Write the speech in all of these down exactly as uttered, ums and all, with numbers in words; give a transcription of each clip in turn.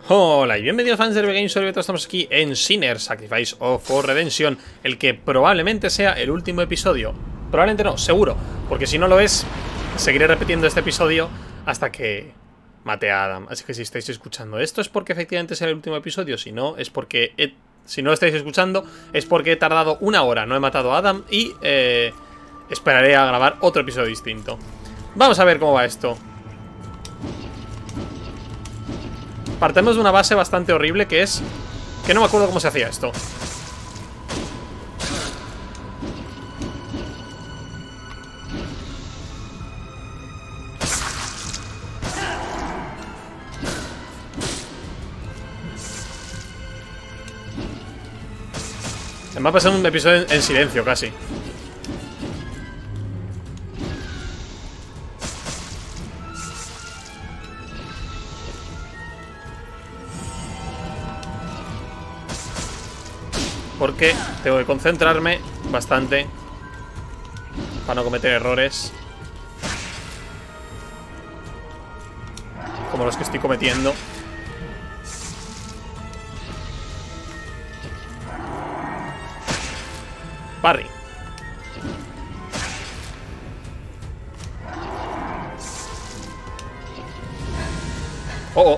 Hola y bienvenidos fans de R B Games, hoy estamos aquí en Sinner Sacrifice of Redemption, el que probablemente sea el último episodio. Probablemente no, seguro, porque si no lo es, seguiré repitiendo este episodio hasta que mate a Adam. Así que si estáis escuchando esto es porque efectivamente será el último episodio, si no es porque he, si no lo estáis escuchando es porque he tardado una hora, no he matado a Adam y eh, esperaré a grabar otro episodio distinto. Vamos a ver cómo va esto. Partemos de una base bastante horrible que es... que no me acuerdo cómo se hacía esto. Me va a pasar un episodio en, en silencio casi. Porque tengo que concentrarme bastante para no cometer errores como los que estoy cometiendo. Parry. Oh, oh.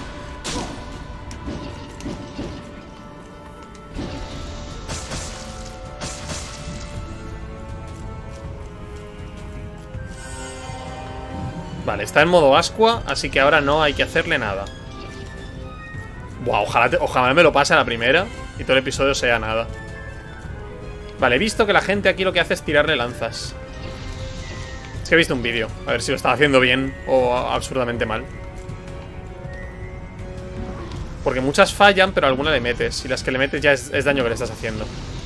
Vale, está en modo ascua, así que ahora no hay que hacerle nada. Buah, ojalá, te, ojalá me lo pase a la primera y todo el episodio sea nada. Vale, he visto que la gente aquí lo que hace es tirarle lanzas. Es que he visto un vídeo, a ver si lo estaba haciendo bien o absurdamente mal. Porque muchas fallan, pero alguna le metes. Y las que le metes ya es, es daño que le estás haciendo.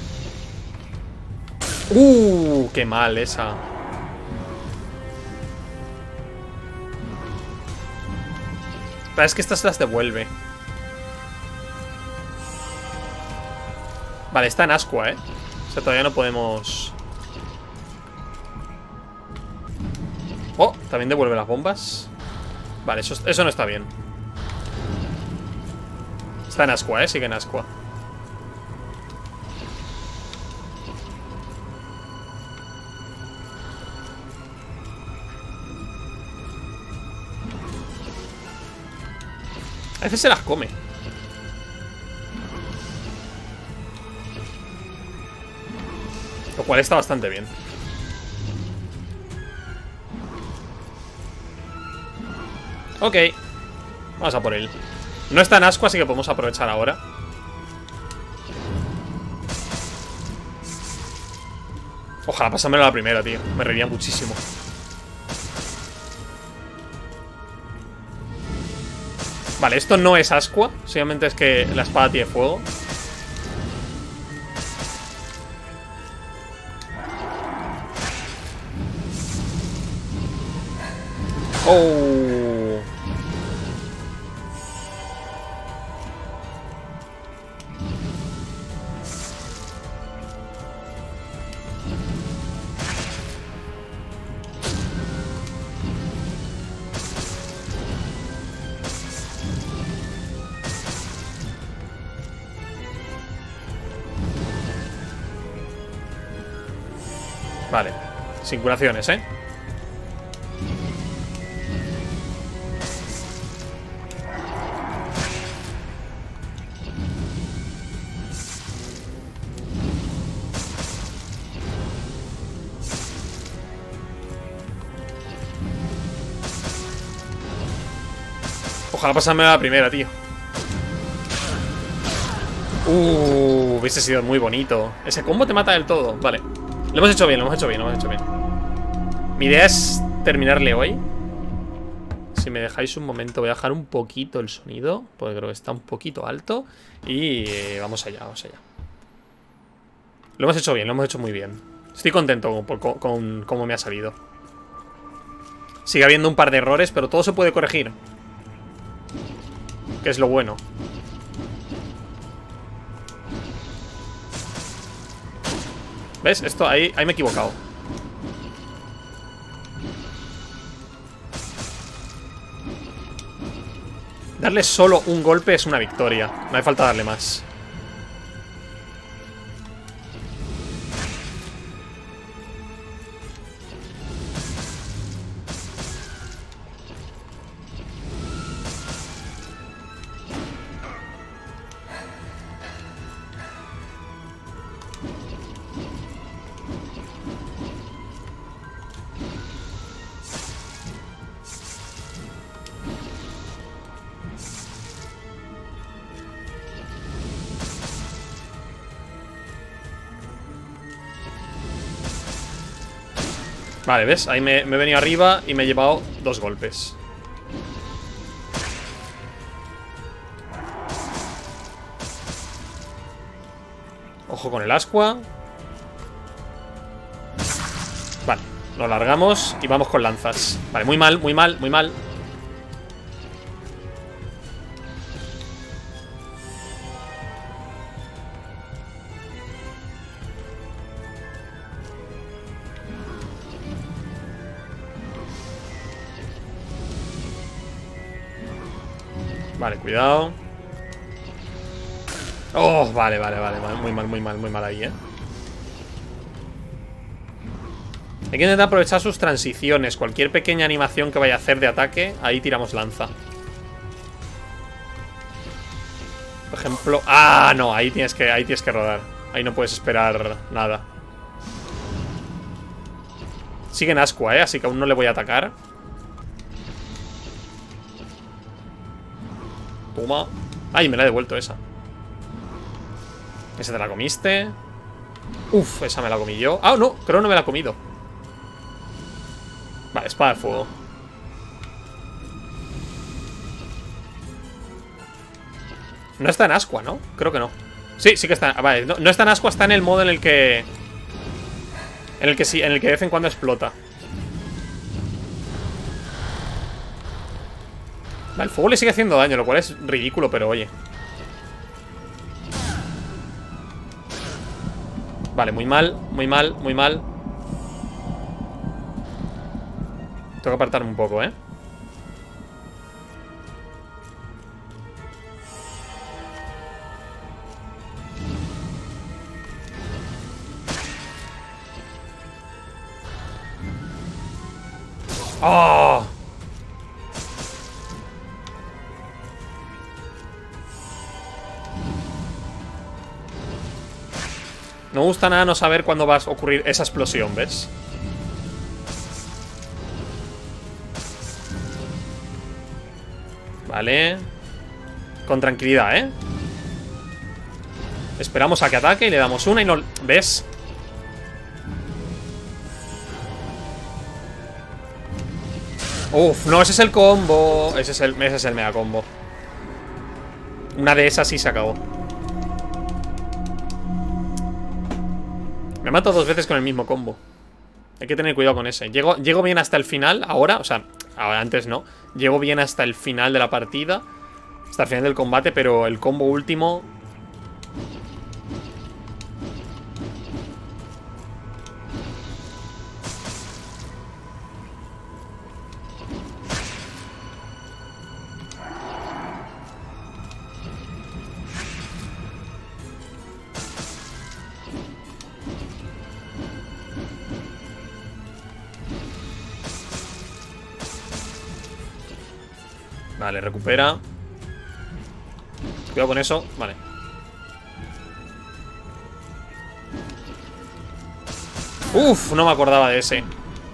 ¡Uh! ¡Qué mal esa! Pero es que estas las devuelve. Vale, está en ascua, ¿eh? O sea, todavía no podemos... Oh, también devuelve las bombas. Vale, eso, eso no está bien. Está en ascua, ¿eh? Sigue en ascua. A veces se las come. Lo cual está bastante bien. Ok. Vamos a por él. No está en asco, así que podemos aprovechar ahora. Ojalá pasármelo a la primera, tío. Me reiría muchísimo. Vale, esto no es ascua. Simplemente es que la espada tiene fuego. Oh. Vale, sin curaciones, ¿eh? Ojalá pasarme a la primera, tío. Uh, hubiese sido muy bonito. Ese combo te mata del todo, vale. Lo hemos hecho bien, lo hemos hecho bien, lo hemos hecho bien. Mi idea es terminarle hoy. Si me dejáis un momento, voy a bajar un poquito el sonido, porque creo que está un poquito alto. Y eh, vamos allá, vamos allá. Lo hemos hecho bien, lo hemos hecho muy bien. Estoy contento con, con, con cómo me ha salido. Sigue habiendo un par de errores, pero todo se puede corregir, que es lo bueno. ¿Ves? Esto, ahí, ahí me he equivocado. Darle solo un golpe es una victoria. No hace falta darle más. Vale, ¿ves? Ahí me, me he venido arriba y me he llevado dos golpes. Ojo con el ascua. Vale, lo largamos y vamos con lanzas. Vale, muy mal, muy mal, muy mal. Vale, cuidado. Oh, vale, vale, vale. Muy mal, muy mal, muy mal ahí, eh. Hay que intentar aprovechar sus transiciones. Cualquier pequeña animación que vaya a hacer de ataque, ahí tiramos lanza. Por ejemplo... Ah, no, ahí tienes que, ahí tienes que rodar. Ahí no puedes esperar nada. Sigue en ascua, eh, así que aún no le voy a atacar. Toma. Ay, me la he devuelto esa. Esa te la comiste. Uf, esa me la comí yo. Ah, no, creo que no me la he comido. Vale, espada de fuego. No está en ascua, ¿no? Creo que no. Sí, sí que está. Vale, no, no está en ascua, está en el modo en el que... En el que sí, en el que de vez en cuando explota. Vale, el fuego le sigue haciendo daño, lo cual es ridículo, pero oye. Vale, muy mal, muy mal, muy mal. Tengo que apartarme un poco, ¿eh? ¡Oh! No me gusta nada no saber cuándo va a ocurrir esa explosión, ¿ves? Vale. Con tranquilidad, ¿eh? Esperamos a que ataque y le damos una y no... ¿Ves? Uf, no, ese es el combo. Ese es el, ese es el mega combo. Una de esas sí se acabó. Me mato dos veces con el mismo combo. Hay que tener cuidado con ese. Llego, llego bien hasta el final ahora. O sea, ahora antes no. Llego bien hasta el final de la partida. Hasta el final del combate. Pero el combo último... Vale, recupera. Cuidado con eso. Vale. Uf, no me acordaba de ese.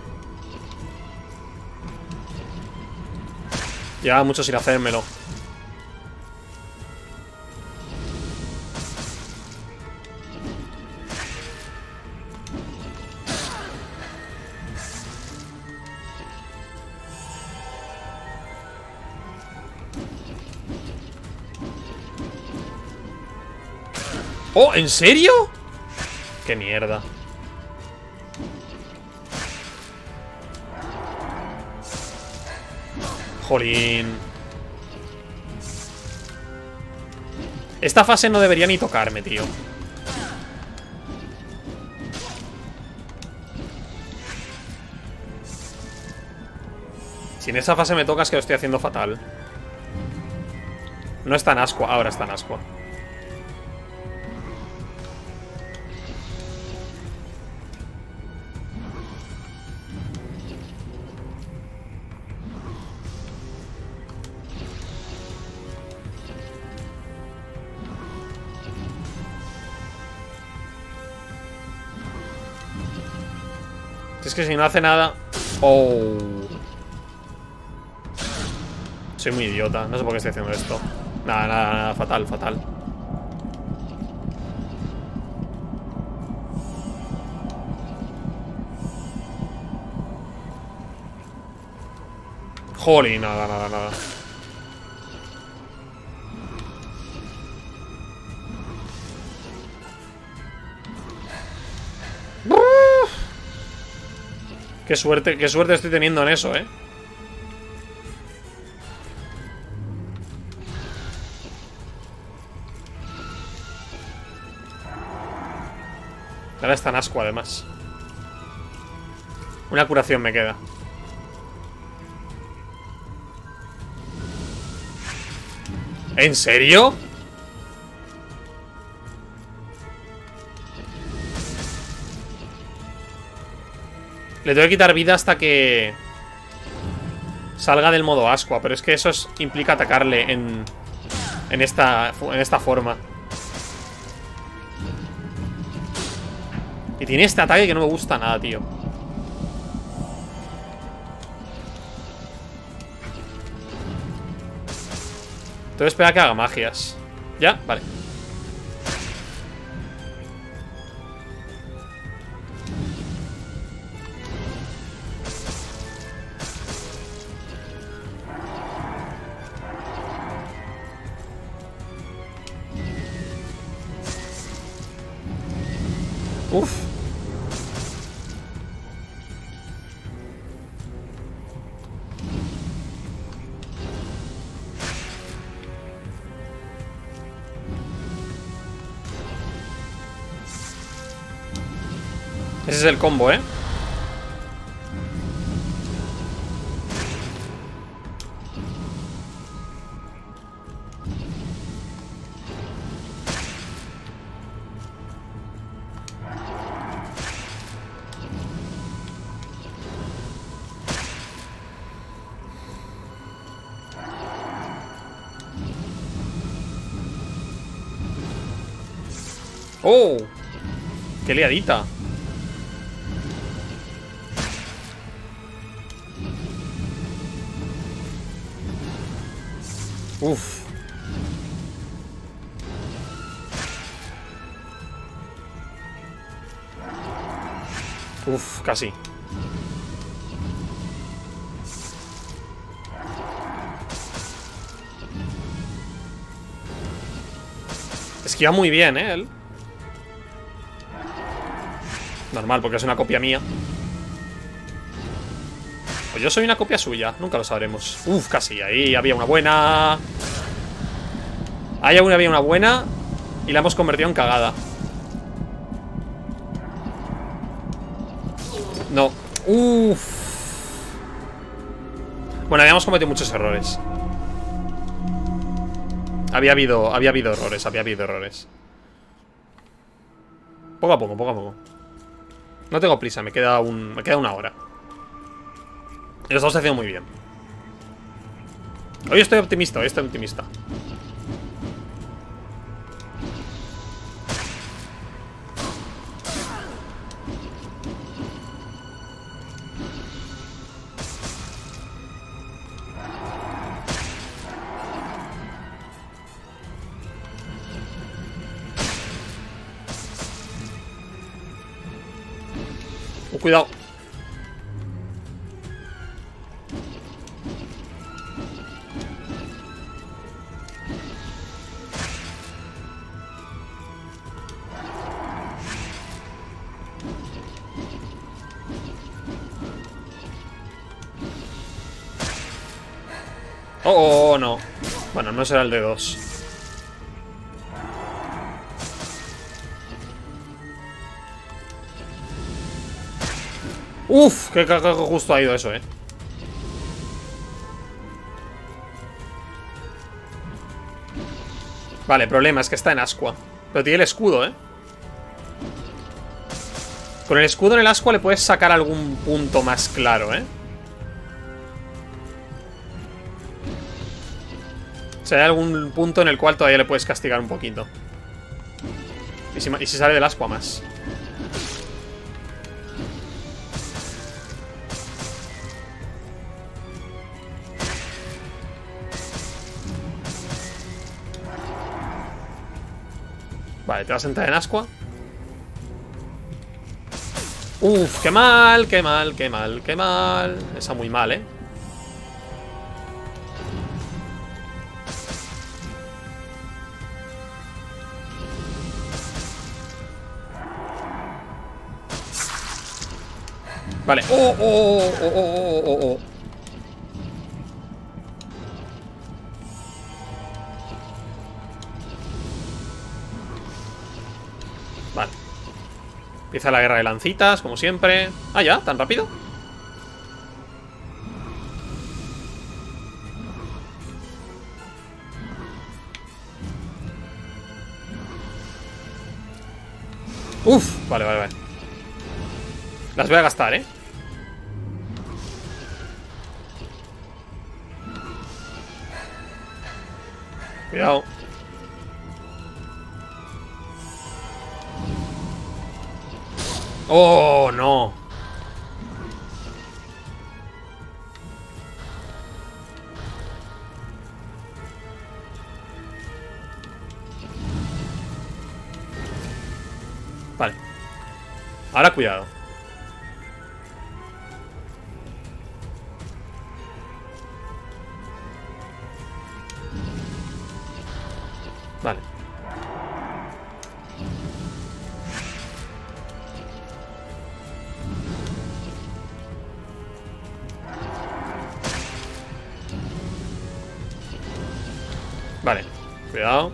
Llevaba mucho sin hacérmelo. ¡Oh! ¿En serio? ¡Qué mierda! Jolín. Esta fase no debería ni tocarme, tío. Si en esa fase me tocas que lo estoy haciendo fatal. No está en Asqua, ahora está en Asqua. Es que si no hace nada... Oh. Soy muy idiota. No sé por qué estoy haciendo esto. Nada, nada, nada. Fatal, fatal. Jolly, nada, nada, nada. Qué suerte, qué suerte estoy teniendo en eso, eh. Ahora está en Asqua, además. Una curación me queda. ¿En serio? Le tengo que quitar vida hasta que salga del modo Asqua. Pero es que eso es, implica atacarle en, en, esta, en esta forma. Y tiene este ataque que no me gusta nada, tío. Tengo que esperar a que haga magias. ¿Ya? Vale. Uf. Ese es el combo, ¿eh? ¡Oh! ¡Qué liadita! Uf. Uf, casi. Esquiva muy bien, ¿eh? Él. Normal, porque es una copia mía. O yo soy una copia suya, nunca lo sabremos. Uf, casi, ahí había una buena. Ahí aún había una buena. Y la hemos convertido en cagada. No. Uf. Bueno, habíamos cometido muchos errores. Había habido, había habido errores, había habido errores. Poco a poco, poco a poco. No tengo prisa, me queda un, me queda una hora. Y lo estamos haciendo muy bien. Hoy estoy optimista, hoy estoy optimista. Uh, cuidado. Oh, oh, oh, no. Bueno, no será el de dos. Uf, que justo ha ido eso, eh. Vale, el problema es que está en Asqua. Pero tiene el escudo, ¿eh? Con el escudo en el Asqua le puedes sacar algún punto más claro, ¿eh? O sea, hay algún punto en el cual todavía le puedes castigar un poquito. Y si, y si sale del Asqua más. Vale, te vas a entrar en Asqua. Uf, qué mal, qué mal, qué mal, qué mal. Esa muy mal, ¿eh? Vale. Oh, oh, oh, oh, oh, oh, oh. Vale. Empieza la guerra de lancitas, como siempre. Ah, ya, tan rápido. Uf, vale, vale, vale. Las voy a gastar, ¿eh? Cuidado. Oh, no. Vale. Ahora cuidado. Vale. Vale. Cuidado.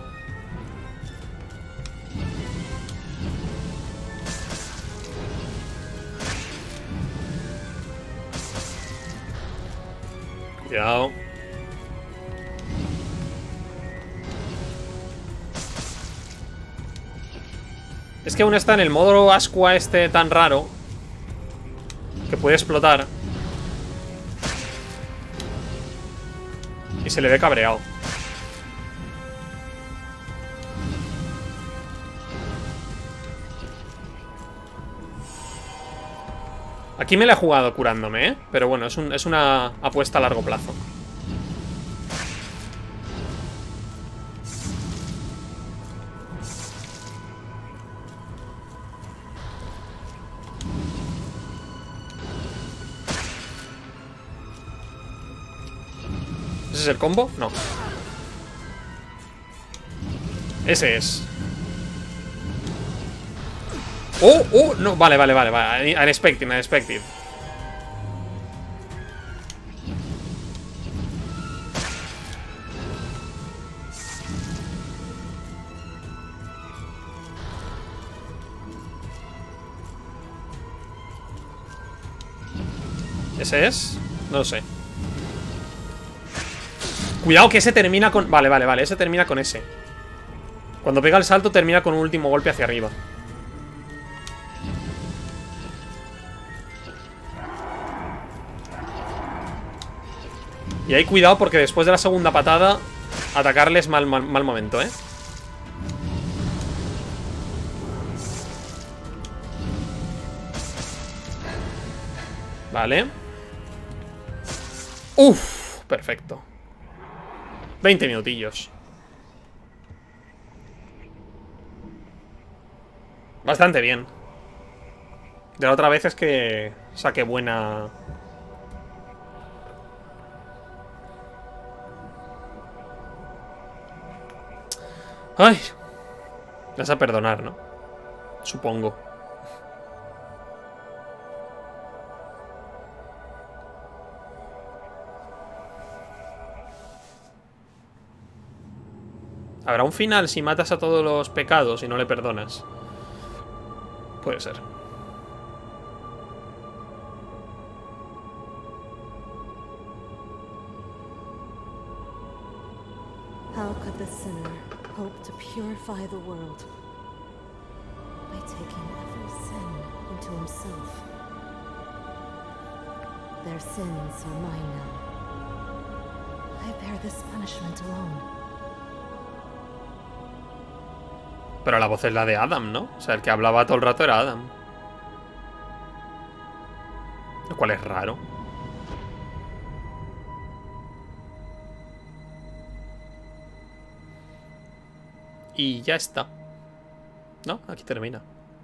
Cuidado. Es que aún está en el modo Asqua este tan raro que puede explotar. Y se le ve cabreado. Aquí me la he jugado curándome, ¿eh? Pero bueno, es, un, es una apuesta a largo plazo. ¿Ese es el combo? No. Ese es. ¡Oh! ¡Oh! No, vale, vale, vale, vale. Unexpected, unexpected. ¿Ese es? No lo sé. Cuidado que ese termina con... Vale, vale, vale. Ese termina con ese. Cuando pega el salto termina con un último golpe hacia arriba. Y ahí cuidado porque después de la segunda patada atacarle es mal, mal, mal momento, ¿eh? Vale. Uf, perfecto. veinte minutillos. Bastante bien. De la otra vez es que saqué buena... Ay. Vas a perdonar, ¿no? Supongo. ¿Habrá un final si matas a todos los pecados y no le perdonas? Puede ser. How could the sinner hoped to purify the world by taking every sin into himself. Their sins are mine now. I bear this punishment alone. Pero la voz es la de Adam, ¿no? O sea, el que hablaba todo el rato era Adam. Lo cual es raro. Y ya está. ¿No? Aquí termina.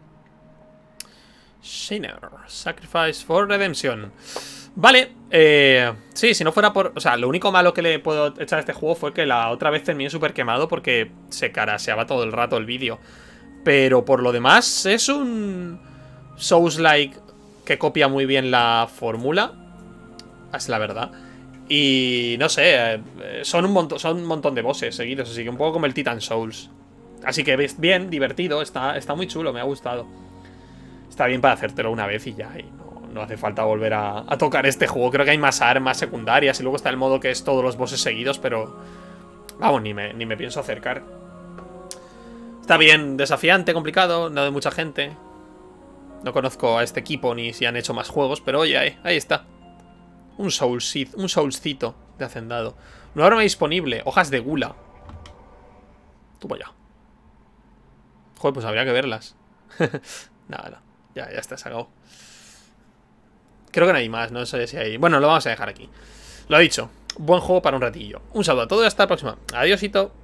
Sinner. Sacrifice for Redemption. Vale. Eh, sí, si no fuera por... O sea, lo único malo que le puedo echar a este juego fue que la otra vez terminé súper quemado porque se caraseaba todo el rato el vídeo. Pero por lo demás es un Souls-like que copia muy bien la fórmula. Es la verdad. Y no sé, eh, son, un montón, son un montón de bosses seguidos, así que un poco como el Titan Souls. Así que bien, divertido, está, está muy chulo, me ha gustado. Está bien para hacértelo una vez y ya, y no, no hace falta volver a, a tocar este juego. Creo que hay más armas secundarias y luego está el modo que es todos los bosses seguidos, pero... Vamos, ni me, ni me pienso acercar. Está bien, desafiante, complicado, no de mucha gente. No conozco a este equipo ni si han hecho más juegos, pero oye, ahí, ahí está. Un soulcito, un soulcito de hacendado. Una arma disponible, hojas de gula. Toma ya. Joder, pues habría que verlas. Nada, no. Ya, ya está, se acabó. Creo que no hay más, no sé si hay... Bueno, lo vamos a dejar aquí. Lo dicho, buen juego para un ratillo. Un saludo a todos y hasta la próxima. Adiósito.